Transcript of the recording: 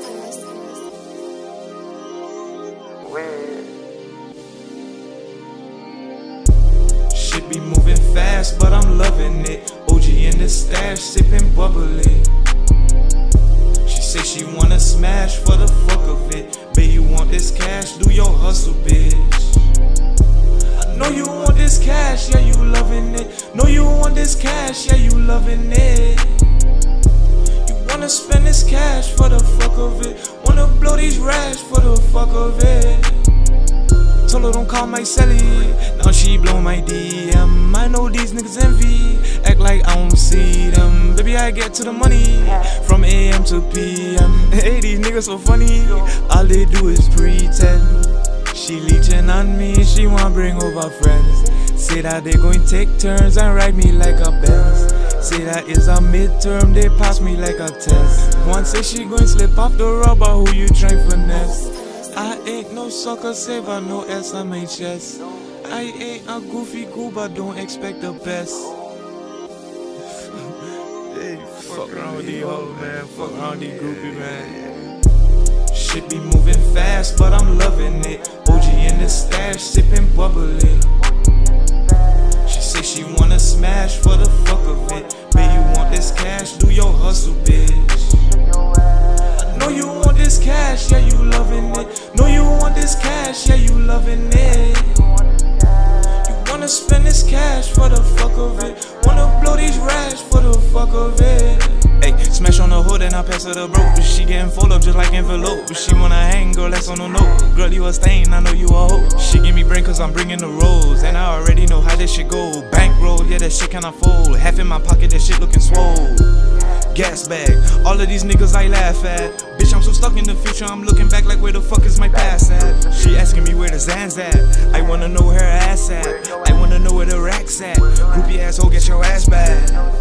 Shit be moving fast, but I'm loving it. OG in the stash, sipping bubbly. She say she wanna smash for the fuck of it. Babe, you want this cash, do your hustle, bitch. I know you want this cash, yeah, you loving it. Know you want this cash, yeah, you loving it. You wanna spend this cash for the fuck of it. Wanna blow these racks for the fuck of it. Told her don't call my celly, now she blow my DM. I know these niggas envy, act like I don't see them. Baby, I get to the money, from AM to PM. Hey, these niggas so funny, all they do is pretend. She leeching on me, she wanna bring over friends. Say that they going take turns and ride me like a Benz. Say that is a midterm, they pass me like a test. One say she going slip off the rubber, who you trying finesse? I ain't no sucker saver, no SMHS. I ain't a goofy goo, but don't expect the best. Hey, fuck around with these hoes, man. Fuck around these groupie, man. Shit be moving fast, but I'm loving it. OG in the stash, sipping bubbly. She say she wanna smash for the fuck of it. Babe, you want this cash, do your hustle, bitch. Know you want this cash, yeah, you loving it. Know you want this cash, yeah, you loving it. You wanna spend this cash for the fuck of it. Wanna blow these racks for the fuck of it. Hey, smash on the hood and I pass her the broke. But she getting full up just like envelope. But she wanna hang, girl, that's on the note. Girl, you a stain, I know you a hoe. She give me brain cause I'm bringing the rolls. And I already know how this shit go. Bankroll, yeah, that shit cannot fold. Half in my pocket, that shit looking swole. Gas bag, all of these niggas I laugh at. Bitch, I'm so stuck in the future, I'm looking back like where the fuck is my past at? She asking me where the Zan's at. I wanna know where her ass at. I wanna know where the rack's at. Groupie asshole, get your ass back.